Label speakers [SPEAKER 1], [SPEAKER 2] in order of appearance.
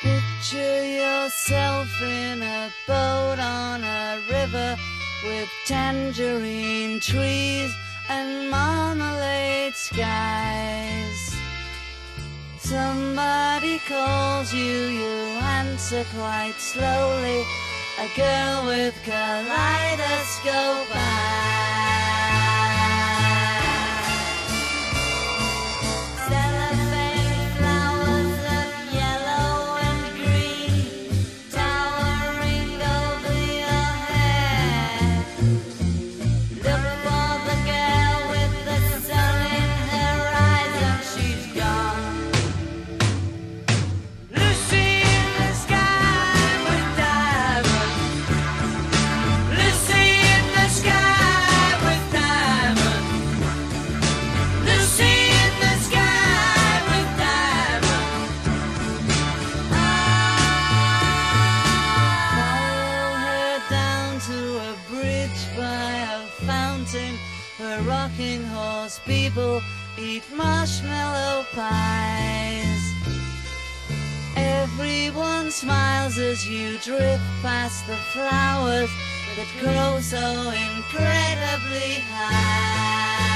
[SPEAKER 1] Picture yourself in a boat on a river with tangerine trees and marmalade skies. Somebody calls you, you answer quite slowly. A girl with kaleidoscope eyes. Cellophane flowers of yellow and green towering over your head. Look for the girl with the sun in her eyes and she's gone. Lucy in the sky with diamonds. Lucy in the sky with diamonds. Lucy in the sky with diamonds. Follow her down to a bridge by a fountain where rocking horse people eat marshmallow pies. Everyone smiles as you drift past the flowers that grow so incredibly high.